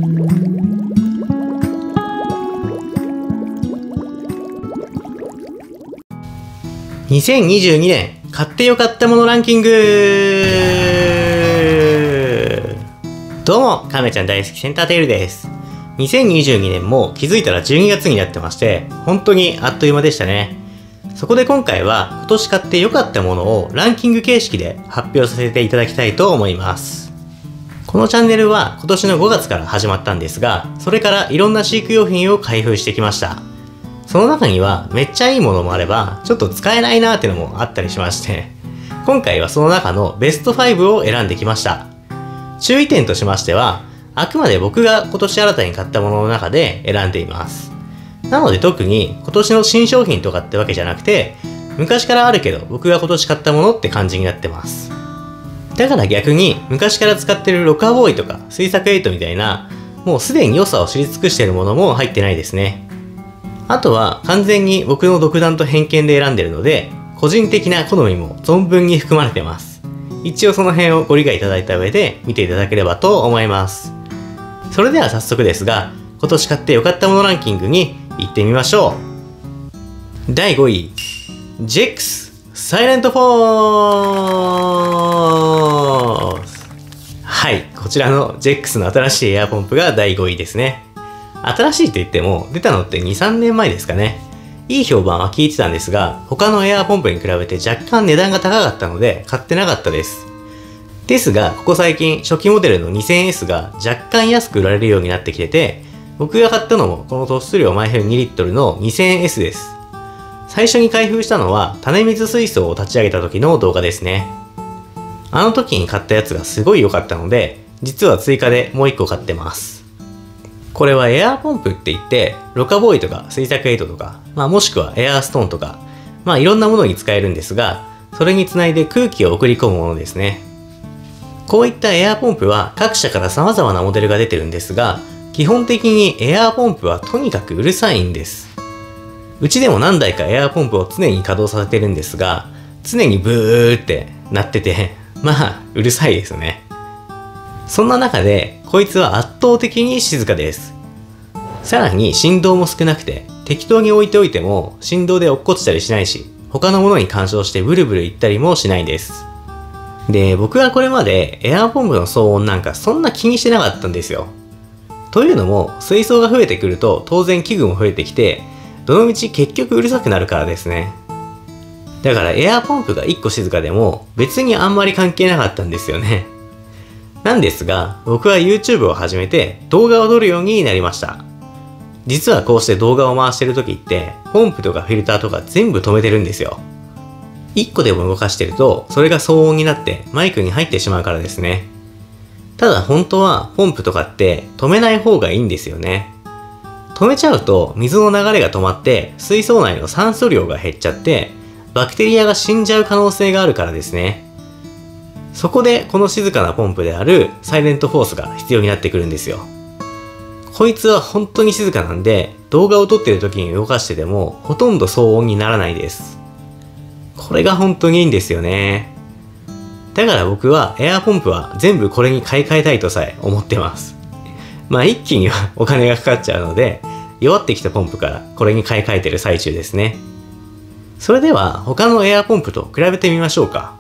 2022年買ってよかったものランキング。どうも、亀ちゃん大好きセンターテールです。2022年も気づいたら12月になってまして、本当にあっという間でしたね。そこで今回は今年買ってよかったものをランキング形式で発表させていただきたいと思います。このチャンネルは今年の5月から始まったんですが、それからいろんな飼育用品を開封してきました。その中にはめっちゃいいものもあれば、ちょっと使えないなーってのもあったりしまして、今回はその中のベスト5を選んできました。注意点としましては、あくまで僕が今年新たに買ったものの中で選んでいます。なので特に今年の新商品とかってわけじゃなくて、昔からあるけど僕が今年買ったものって感じになってます。だから逆に昔から使ってるロカボーイとか水作8みたいな、もうすでに良さを知り尽くしているものも入ってないですね。あとは完全に僕の独断と偏見で選んでるので、個人的な好みも存分に含まれてます。一応その辺をご理解いただいた上で見ていただければと思います。それでは早速ですが、今年買ってよかったものランキングに行ってみましょう。第5位、JEX サイレントフォース。はい、こちらの JEX の新しいエアポンプが第5位ですね。新しいと言っても出たのって2、3年前ですかね。いい評判は聞いてたんですが、他のエアポンプに比べて若干値段が高かったので買ってなかったです。ですが、ここ最近初期モデルの 2000S が若干安く売られるようになってきてて、僕が買ったのもこの突出量毎分2リットルの 2000S です。最初に開封したのは種水水槽を立ち上げた時の動画ですね。あの時に買ったやつがすごい良かったので、実は追加でもう1個買ってます。これはエアーポンプって言って、ロカボーイとか水作8とか、もしくはエアーストーンとか、いろんなものに使えるんですが、それにつないで空気を送り込むものですね。こういったエアーポンプは各社から様々なモデルが出てるんですが、基本的にエアーポンプはとにかくうるさいんです。うちでも何台かエアーポンプを常に稼働させてるんですが、常にブーって鳴ってて、うるさいですね。そんな中で、こいつは圧倒的に静かです。さらに振動も少なくて、適当に置いておいても振動で落っこちたりしないし、他のものに干渉してブルブルいったりもしないです。で、僕はこれまでエアーポンプの騒音なんかそんな気にしてなかったんですよ。というのも、水槽が増えてくると当然器具も増えてきて、どのみち結局うるさくなるからですね。だからエアーポンプが1個静かでも別にあんまり関係なかったんですよね。なんですが、僕は YouTube を始めて動画を撮るようになりました。実はこうして動画を回してる時って、ポンプとかフィルターとか全部止めてるんですよ。1個でも動かしてると、それが騒音になってマイクに入ってしまうからですね。ただ本当はポンプとかって止めない方がいいんですよね。止めちゃうと水の流れが止まって水槽内の酸素量が減っちゃってバクテリアが死んじゃう可能性があるからですね。そこでこの静かなポンプであるサイレントフォースが必要になってくるんですよ。こいつは本当に静かなんで動画を撮ってる時に動かしててもほとんど騒音にならないです。これが本当にいいんですよね。だから僕はエアポンプは全部これに買い替えたいとさえ思ってます。一気にはお金がかかっちゃうので、弱ってきたポンプからこれに買い替えてる最中ですね。それでは他のエアポンプと比べてみましょうか。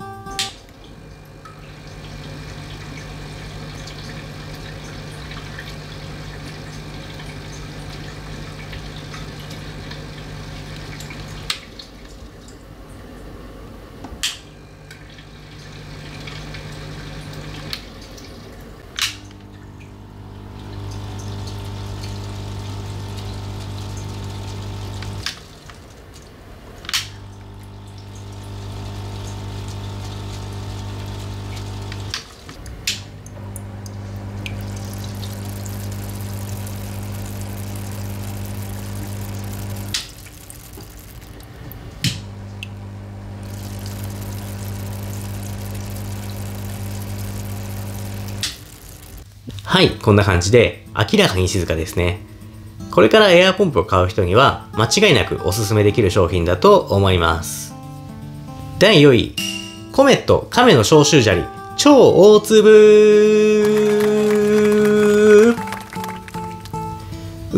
はい、こんな感じで明らかに静かですね。これからエアポンプを買う人には間違いなくおすすめできる商品だと思います。第4位、コメット亀の消臭砂利超大粒。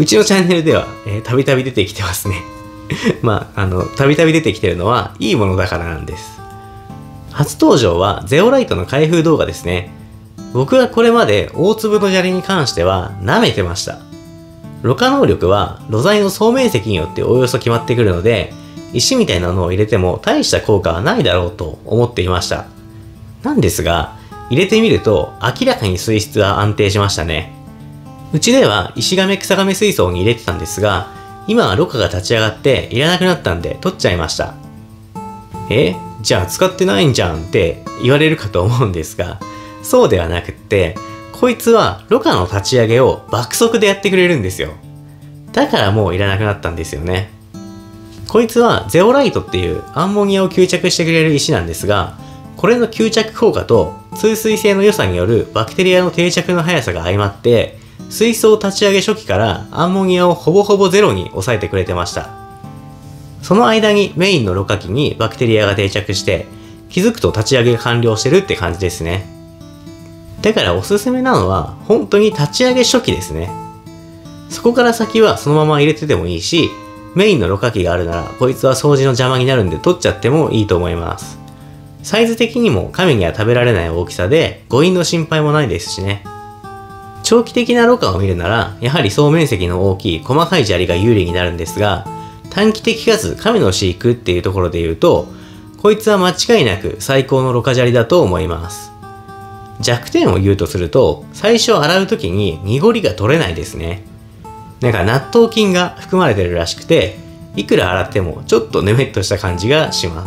うちのチャンネルでは、たびたび出てきてますね。たびたび出てきてるのはいいものだからなんです。初登場はゼオライトの開封動画ですね。僕はこれまで大粒の砂利に関しては舐めてました。ろ過能力は露材の総面積によっておおよそ決まってくるので、石みたいなのを入れても大した効果はないだろうと思っていました。なんですが、入れてみると明らかに水質は安定しましたね。うちでは石亀草亀水槽に入れてたんですが、今はろ過が立ち上がっていらなくなったんで取っちゃいました。じゃあ使ってないんじゃんって言われるかと思うんですが、そうではなくって、こいつはろ過の立ち上げを爆速でやってくれるんですよ。だからもういらなくなったんですよね。こいつはゼオライトっていうアンモニアを吸着してくれる石なんですが、これの吸着効果と通水性の良さによるバクテリアの定着の速さが相まって、水槽立ち上げ初期からアンモニアをほぼほぼゼロに抑えてくれてました。その間にメインのろ過器にバクテリアが定着して、気づくと立ち上げが完了してるって感じですね。だからおすすめなのは本当に立ち上げ初期ですね。そこから先はそのまま入れててもいいし、メインのろ過器があるならこいつは掃除の邪魔になるんで取っちゃってもいいと思います。サイズ的にも神には食べられない大きさで誤飲の心配もないですしね。長期的なろ過を見るならやはり総面積の大きい細かい砂利が有利になるんですが、短期的かつ神の飼育っていうところで言うと、こいつは間違いなく最高のろ過砂利だと思います。弱点を言うとすると、最初洗う時に濁りが取れないですね。なんか納豆菌が含まれてるらしくて、いくら洗ってもちょっとぬめっとした感じがします。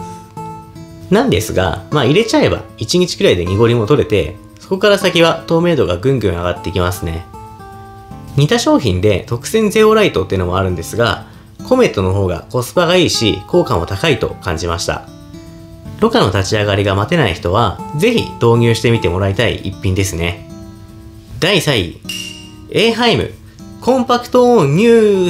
なんですが、入れちゃえば1日くらいで濁りも取れて、そこから先は透明度がぐんぐん上がってきますね。似た商品で特選ゼオライトっていうのもあるんですが、コメットの方がコスパがいいし効果も高いと感じました。ろ過の立ち上がりが待てない人はぜひ導入してみてもらいたい一品ですね。第3位、エーハイムコンパクト温入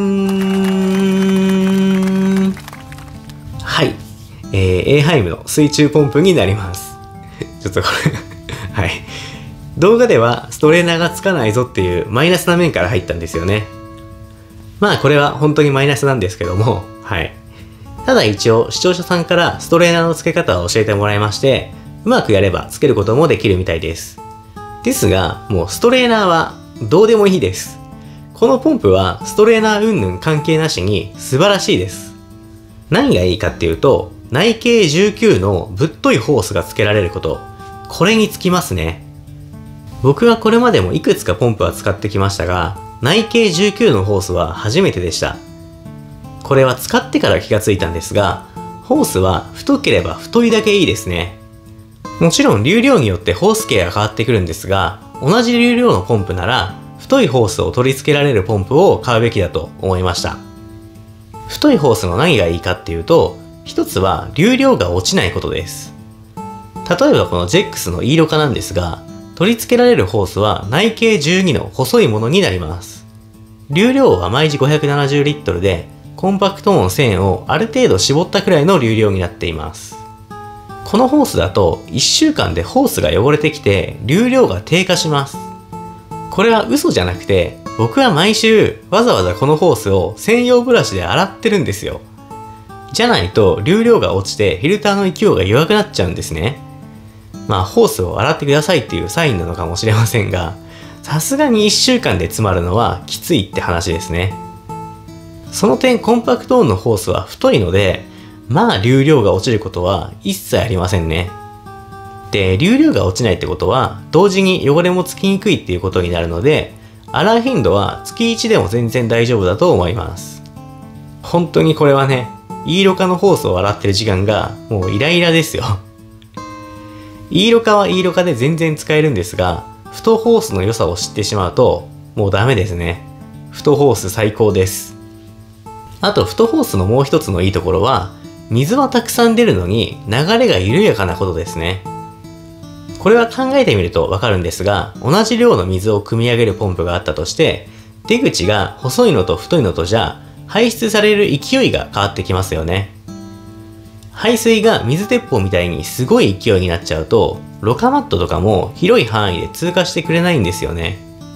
栓。はい、エーハイムの水中ポンプになります。ちょっとこれはい、動画ではストレーナーがつかないぞっていうマイナスな面から入ったんですよね。これは本当にマイナスなんですけども、はい。ただ一応視聴者さんからストレーナーの付け方を教えてもらいまして、うまくやれば付けることもできるみたいです。ですが、もうストレーナーはどうでもいいです。このポンプはストレーナー云々関係なしに素晴らしいです。何がいいかっていうと、内径19のぶっといホースが付けられること。これにつきますね。僕はこれまでもいくつかポンプは使ってきましたが、内径19のホースは初めてでした。これは使ってから気がついたんですが、ホースは太ければ太いだけいいですね。もちろん流量によってホース径が変わってくるんですが、同じ流量のポンプなら太いホースを取り付けられるポンプを買うべきだと思いました。太いホースの何がいいかっていうと、一つは流量が落ちないことです。例えばこのジェックスの E ろ過なんですが、取り付けられるホースは内径12の細いものになります。流量は毎時570リットルで、コンパクト音1000をある程度絞ったくらいの流量になっています。このホースだと1週間でホースが汚れてきて流量が低下します。これは嘘じゃなくて、僕は毎週わざわざこのホースを専用ブラシで洗ってるんですよ。じゃないと流量が落ちてフィルターの勢いが弱くなっちゃうんですね。ホースを洗ってくださいっていうサインなのかもしれませんが、さすがに1週間で詰まるのはきついって話ですね。その点コンパクト音のホースは太いので、流量が落ちることは一切ありませんね。で、流量が落ちないってことは同時に汚れもつきにくいっていうことになるので、洗う頻度は月1でも全然大丈夫だと思います。本当にこれはね、E ろ過のホースを洗ってる時間がもうイライラですよ。E ろ過は E ろ過で全然使えるんですが、太ホースの良さを知ってしまうともうダメですね。太ホース最高です。あと太ホースのもう一つのいいところは、水はたくさん出るのに流れが緩やかなことですね。これは考えてみるとわかるんですが、同じ量の水を汲み上げるポンプがあったとして、出口が細いのと太いのとじゃ排出される勢いが変わってきますよね。排水が水鉄砲みたいにすごい勢いになっちゃうと、ろ過マットとかも広い範囲で通過してくれないんですよね。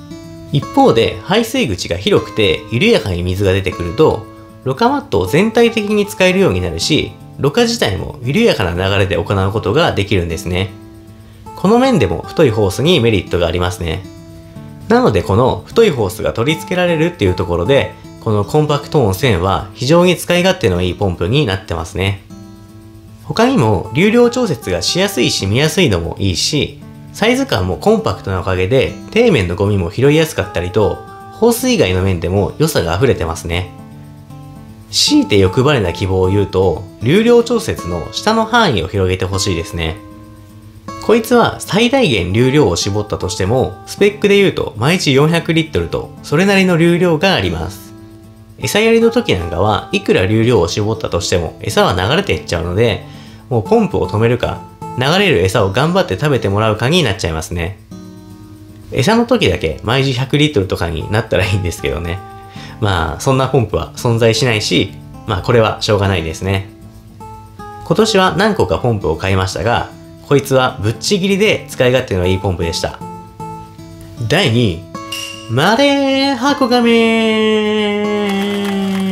一方で排水口が広くて緩やかに水が出てくると、ろ過マットを全体的に使えるようになるし、ろ過自体も緩やかな流れで行うことができるんですね。この面でも太いホースにメリットがありますね。なのでこの太いホースが取り付けられるっていうところで、このコンパクト音1000は非常に使い勝手のいいポンプになってますね。他にも流量調節がしやすいし見やすいのもいいし、サイズ感もコンパクトなおかげで底面のゴミも拾いやすかったりと、ホース以外の面でも良さが溢れてますね。強いて欲張りな希望を言うと、流量調節の下の範囲を広げてほしいですね。こいつは最大限流量を絞ったとしても、スペックで言うと毎日400リットルとそれなりの流量があります。餌やりの時なんかはいくら流量を絞ったとしても餌は流れていっちゃうので、もうポンプを止めるか、流れる餌を頑張って食べてもらうかになっちゃいますね。餌の時だけ毎日100リットルとかになったらいいんですけどね。まあそんなポンプは存在しないし、まあこれはしょうがないですね。今年は何個かポンプを買いましたが、こいつはぶっちぎりで使い勝手のいいポンプでした。第2位、マレーハコガメ。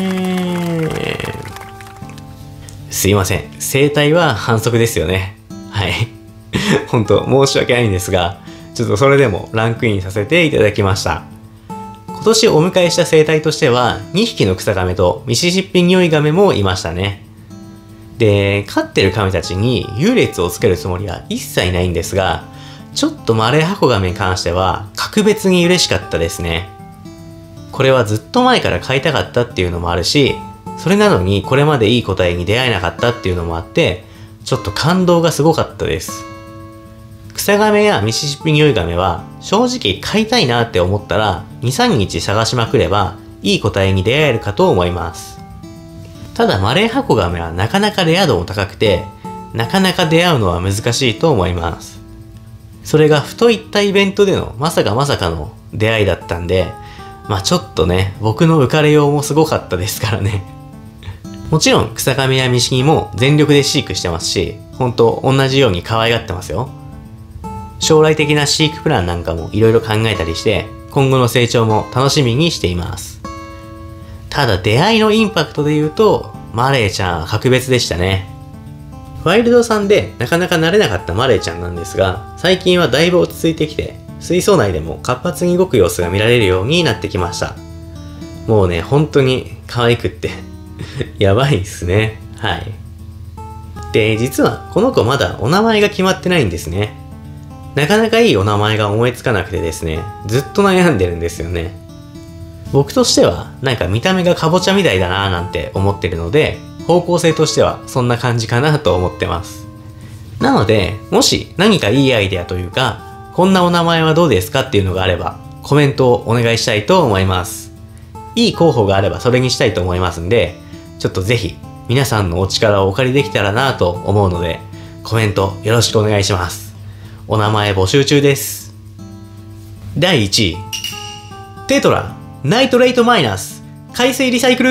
すいません。生態は反則ですよね。はい。本当申し訳ないんですが、ちょっとそれでもランクインさせていただきました。今年お迎えした生態としては、2匹の草ガメとミシシッピニオイガメもいましたね。で、飼ってるカメたちに優劣をつけるつもりは一切ないんですが、ちょっとマレーハコガメに関しては格別に嬉しかったですね。これはずっと前から飼いたかったっていうのもあるし、それなのにこれまでいい個体に出会えなかったっていうのもあって、ちょっと感動がすごかったです。草ガメやミシシッピニオイガメは正直飼いたいなって思ったら 2,3 日探しまくればいい個体に出会えるかと思います。ただマレーハコガメはなかなかレア度も高くて、なかなか出会うのは難しいと思います。それがふといったイベントでのまさかの出会いだったんで、まあちょっとね、僕の浮かれようもすごかったですからね。もちろん草ガメやミシギも全力で飼育してますし、ほんと同じように可愛がってますよ。将来的な飼育プランなんかもいろいろ考えたりして、今後の成長も楽しみにしています。ただ出会いのインパクトで言うと、マレーちゃんは格別でしたね。ワイルドさんでなかなか慣れなかったマレーちゃんなんですが、最近はだいぶ落ち着いてきて、水槽内でも活発に動く様子が見られるようになってきました。もうね、本当に可愛くってやばいっすね。はい。で、実はこの子まだお名前が決まってないんですね。なかなかいいお名前が思いつかなくてですね、ずっと悩んでるんですよね。僕としてはなんか見た目がカボチャみたいだなーなんて思ってるので、方向性としてはそんな感じかなと思ってます。なので、もし何かいいアイデアというか、こんなお名前はどうですかっていうのがあれば、コメントをお願いしたいと思います。いい候補があればそれにしたいと思いますんで、ちょっとぜひ皆さんのお力をお借りできたらなと思うので、コメントよろしくお願いします。お名前募集中です。第1位、テトラナイトレイトマイナス海水リサイクル。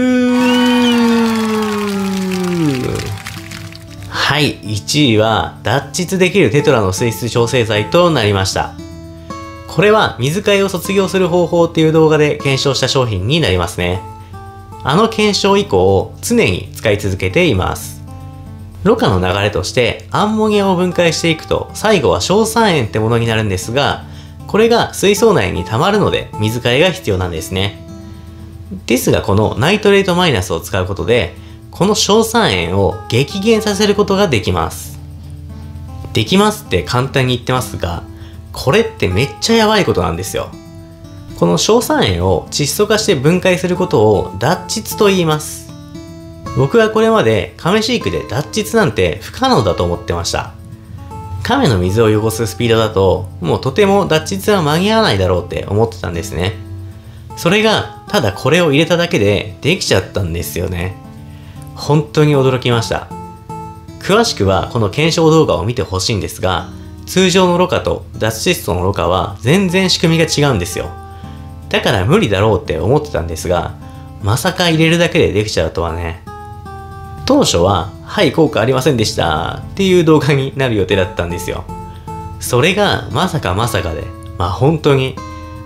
はい、1位は脱窒できるテトラの水質調整剤となりました。これは水替えを卒業する方法っていう動画で検証した商品になりますね。あの検証以降常に使い続けています。ろ過の流れとしてアンモニアを分解していくと最後は硝酸塩ってものになるんですが、これが水槽内に溜まるので水替えが必要なんですね。ですがこのナイトレートマイナスを使うことでこの硝酸塩を激減させることができます。できますって簡単に言ってますが、これってめっちゃやばいことなんですよ。この硝酸塩を窒素化して分解することを脱窒と言います。僕はこれまで亀飼育で脱窒なんて不可能だと思ってました。亀の水を汚すスピードだともうとても脱窒は間に合わないだろうって思ってたんですね。それがただこれを入れただけでできちゃったんですよね。本当に驚きました。詳しくはこの検証動画を見てほしいんですが、通常のろ過と脱窒素のろ過は全然仕組みが違うんですよ。だから無理だろうって思ってたんですが、まさか入れるだけでできちゃうとはね。当初は、はい効果ありませんでしたっていう動画になる予定だったんですよ。それがまさかで、本当に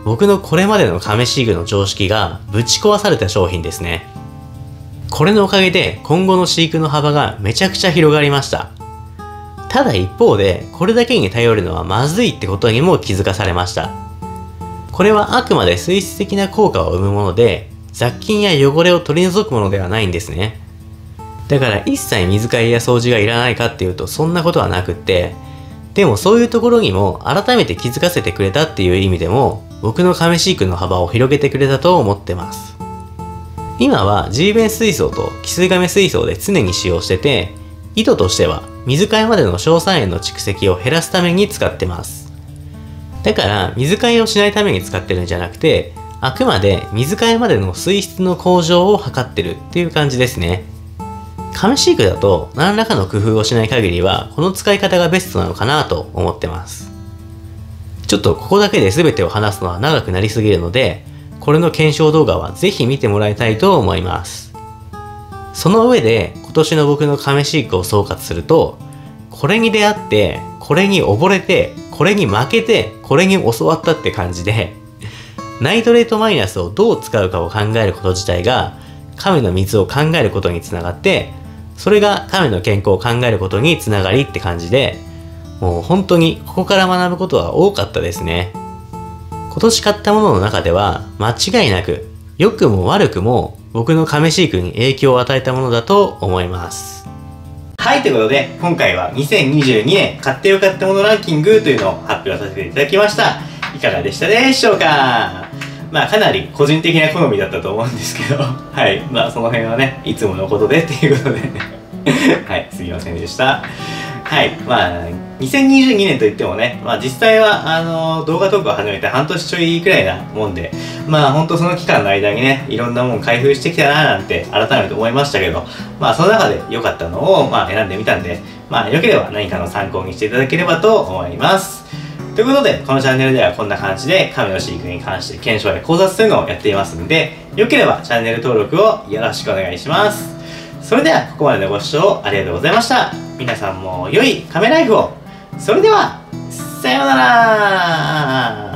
僕のこれまでの亀飼育の常識がぶち壊された商品ですね。これのおかげで今後の飼育の幅がめちゃくちゃ広がりました。ただ一方で、これだけに頼るのはまずいってことにも気づかされました。これはあくまで水質的な効果を生むもので、雑菌や汚れを取り除くものではないんですね。だから一切水替えや掃除がいらないかっていうとそんなことはなくって、でもそういうところにも改めて気づかせてくれたっていう意味でも、僕の亀飼育の幅を広げてくれたと思ってます。今は G 弁水槽と汽水亀水槽で常に使用してて、意図としては水替えまでの硝酸塩の蓄積を減らすために使ってます。だから水替えをしないために使ってるんじゃなくて、あくまで水替えまでの水質の向上を図ってるっていう感じですね。亀飼育だと何らかの工夫をしない限りはこの使い方がベストなのかなと思ってます。ちょっとここだけで全てを話すのは長くなりすぎるので、これの検証動画はぜひ見てもらいたいと思います。その上で今年の僕の亀飼育を総括すると、これに出会って、これに溺れて、これに負けて、これに教わったって感じで、ナイトレートマイナスをどう使うかを考えること自体が亀の水を考えることにつながって、それが亀の健康を考えることにつながりって感じで、もう本当にここから学ぶことは多かったですね。今年買ったものの中では間違いなく良くも悪くも僕の亀飼育に影響を与えたものだと思います。はい、ということで今回は2022年買ってよかったものランキングというのを発表させていただきました。いかがでしたでしょうか？まあかなり個人的な好みだったと思うんですけど、はい、まあその辺はね、いつものことでっていうことではい、すみませんでした。はい、まあ2022年といってもね、まあ実際は動画投稿を始めて半年ちょいくらいなもんで、まあほんとその期間の間にね、いろんなもん開封してきたななんて改めて思いましたけど、まあその中で良かったのをまあ選んでみたんで、まあ良ければ何かの参考にしていただければと思います。ということで、このチャンネルではこんな感じで亀の飼育に関して検証や考察というのをやっていますので、良ければチャンネル登録をよろしくお願いします。それではここまでのご視聴ありがとうございました。皆さんも良い亀ライフを。それでは、さようなら。